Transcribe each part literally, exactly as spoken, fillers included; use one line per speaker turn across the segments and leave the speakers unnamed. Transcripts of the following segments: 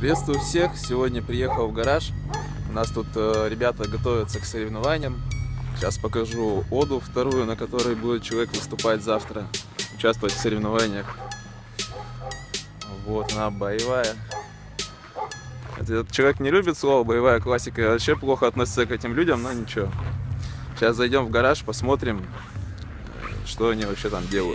Приветствую всех! Сегодня приехал в гараж. У нас тут э, ребята готовятся к соревнованиям. Сейчас покажу оду вторую, на которой будет человек выступать завтра, участвовать в соревнованиях. Вот она, боевая. Этот человек не любит слово боевая классика, вообще плохо относится к этим людям, но ничего. Сейчас зайдем в гараж, посмотрим, что они вообще там делают.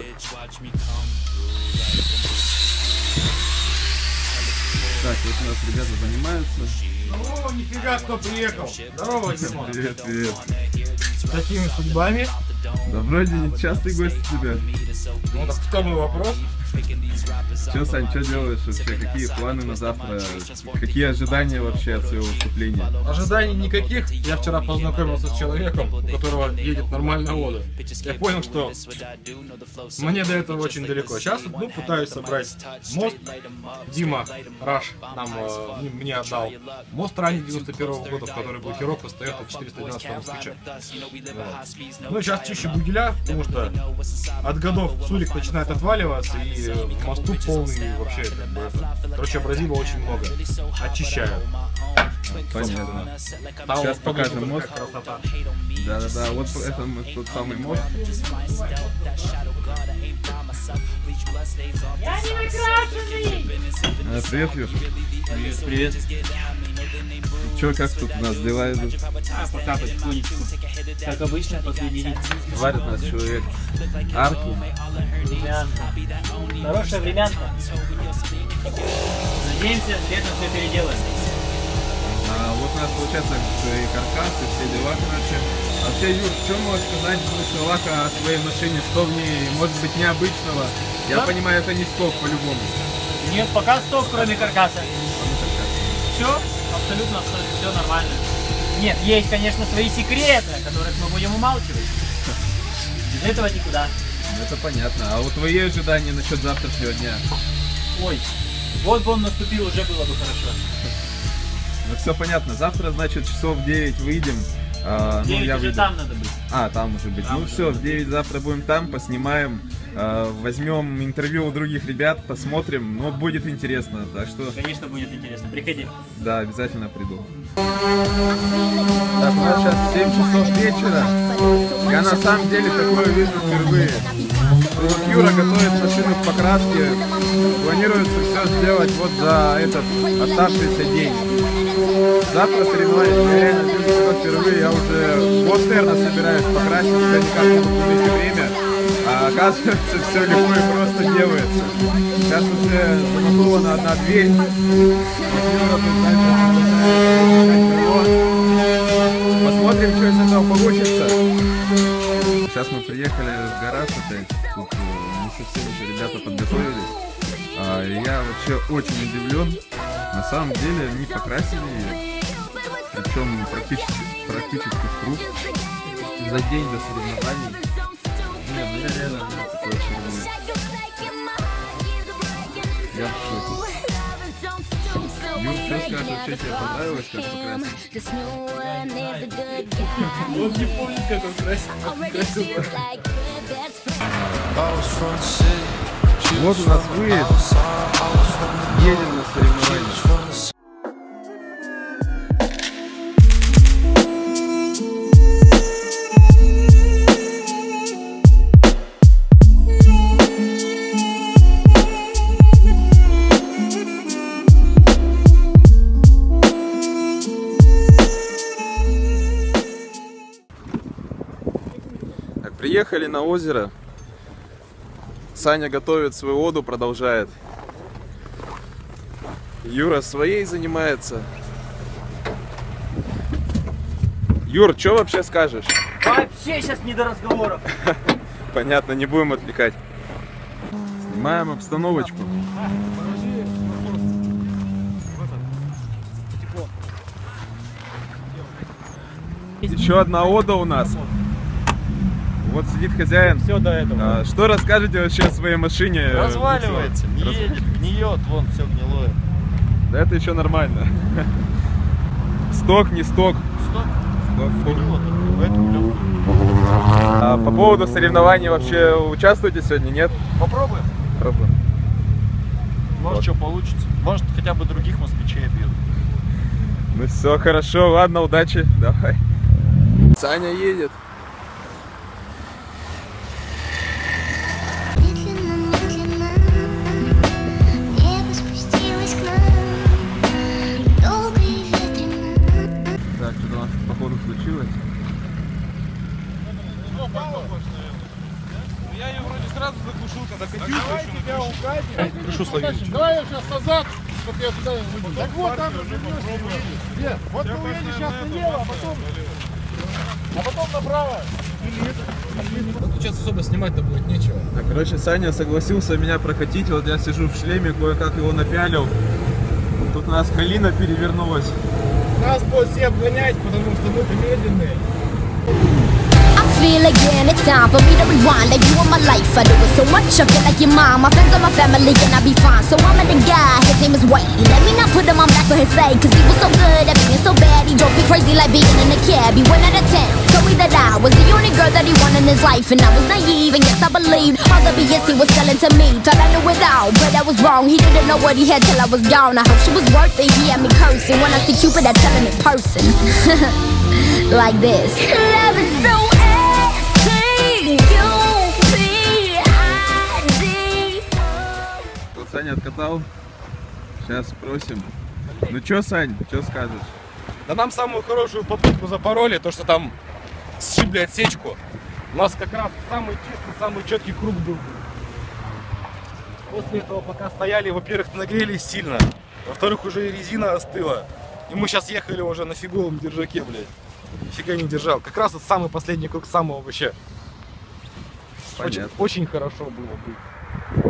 Так, вот у нас ребята занимаются.
Здорово, нифига кто приехал. Здорово, Дима.
Привет, привет.
С такими судьбами?
Да вроде не частый гость у тебя.
Ну так в том и вопрос.
Че, Сань, что делаешь вообще? Какие планы на завтра? Какие ожидания вообще от своего выступления?
Ожиданий никаких. Я вчера познакомился с человеком, у которого едет нормальная ода. Я понял, что мне до этого очень далеко. Сейчас ну, пытаюсь собрать мост. Дима Раш нам э, мне отдал мост ранее девяносто первого года, в который блокировка стоит от четыреста девяностого москвича. Вот. Ну и сейчас чище бугеля, потому что от годов Сурик начинает отваливаться и в мосту полный вообще, как бы, короче, абразива очень много. Очищаю.
Понятно.
Там
Сейчас покажем мост.
Красота.
Да-да-да, вот это тот самый мост.
Я не выкрашенный!
А, привет, Юж.
Привет, привет.
Че, как тут у нас дела идут?
А, пока потихонечку. Как обычно, последний день.
Варит нас человек арки.
Времянка. Хорошая времянка. Надеемся, летом все переделаем.
А, вот у нас получается и каркас, и все дела, короче. А вообще, Юр, что можешь сказать в двух словах о своей машине? Что в ней может быть необычного? Я
Да?
понимаю, это не сток по-любому.
Нет, пока сток, кроме каркаса. Все, абсолютно все, все нормально. Нет, есть, конечно, свои секреты, о которых мы будем умалчивать. Без этого никуда.
Ну, это понятно. А вот твои ожидания насчет завтрашнего дня?
Ой, вот бы он наступил, уже было бы хорошо.
Ну все понятно. Завтра, значит, часов в девять выйдем. А, ну,
девять
я
уже
выйду.
там надо быть.
А, там уже быть.
Там
ну
уже
все,
надо
в девять завтра будем там, поснимаем, а, возьмем интервью у других ребят, посмотрим. Ну, будет интересно. Так что,
Конечно, будет интересно. Приходи.
да, обязательно приду. Так, у нас сейчас семь часов вечера. Я на самом деле такое вижу впервые. Вот Юра готовит машину к покраске. Планируется все сделать вот за этот оставшийся день. Завтра соревнования. Я реально вижу такое впервые. Я уже вот, наверное, собираюсь покрасить. Все никак не буду найти время. А оказывается, все легко и просто делается. Сейчас уже замонтована одна дверь. Посмотрим, что из этого получится. Сейчас мы приехали в гараж опять. Тут не совсем еще ребята подготовились. А, я вообще очень удивлен. На самом деле они покрасили ее. Причем практически, практически в круг. За день до соревнований. Не, ну я реально не такой черный. Я в шоке. Юр, что скажешь, вообще тебе понравилось, как покрасить?
Он не помнит, как он красил.
Вот у нас выезд. Едем на соревнования. Приехали на озеро. Саня готовит свою оду, продолжает. Юра своей занимается. Юр, что вообще скажешь?
Вообще сейчас не до разговоров.
Понятно, не будем отвлекать. Снимаем обстановочку. Еще одна ода у нас. Вот сидит хозяин.
Все до этого.
А, что расскажете вообще о своей машине?
Разваливается, не
Раз...
едет, гниет, вон все гнилое.
Да это еще нормально. Сток, не сток.
Стоп.
Сток, сток.
Гнило, поэтому легко.
А по поводу соревнований вообще участвуете сегодня, нет?
Попробуем.
Пробуем.
Может,
Вот.
что получится. Может, хотя бы других москвичей
Ну все, хорошо, ладно, удачи, давай. Саня едет. Так, что у нас походу случилось?
Я ее вроде сразу заглушил, когда Катюша еще тебя укатил.
Прошу словить. Давай я сейчас назад, чтобы я туда не выйду. Так вот, там же Нет, вот ты уедешь сейчас налево, а потом... А потом направо.
Тут сейчас особо снимать-то будет нечего.
Так, короче, Саня согласился меня прокатить. Вот я сижу в шлеме, кое-как его напялил. Тут у нас колено перевернулась.
Нас будет все обгонять, потому что мы медленные.
Feel again, it's time for me to rewind. Like you in my life, I do it so much. I feel like you're mine. My friends are my family, and I'll be fine. So I'm at the guy, his name is Wade. Let me not put him on back for his sake, cause he was so good at being so bad. He drove me crazy like being in a cab. He went out of town, told me that I was the only girl that he wanted in his life. And I was naive, and yes, I believed all the B S he was selling to me. Thought I knew it all, but I was wrong. He didn't know what he had till I was gone. I hope she was worth it, he had me cursing. When I see Cupid, I tell him in person. Like this. Love is so
Вот Саня откатал. Сейчас спросим. Ну чё, Сань, чё скажешь?
Да нам самую хорошую попытку запороли, то что там сшибли отсечку. У нас как раз самый чистый, самый четкий круг был. После этого пока стояли, во-первых, нагрелись сильно, во-вторых, уже и резина остыла. И мы сейчас ехали уже на фиговом держаке, блядь. Нифига не держал. Как раз вот самый последний круг самого вообще. Очень, очень хорошо было бы.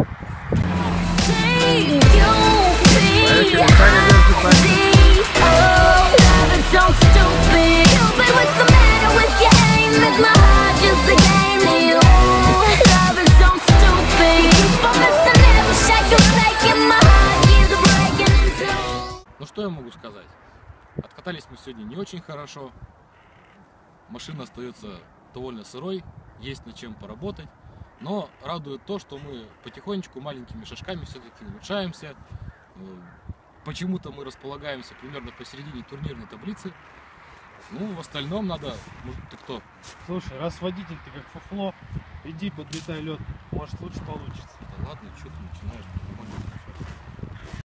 Ну что я могу сказать? Откатались мы сегодня не очень хорошо. Машина остается довольно сырой, есть над чем поработать. Но радует то, что мы потихонечку, маленькими шажками все-таки улучшаемся. Почему-то мы располагаемся примерно посередине турнирной таблицы. Ну, в остальном надо... Ты кто?
Слушай, раз водитель ты как фуфло, иди подлетай лед, может лучше получится.
Да ладно, что ты начинаешь?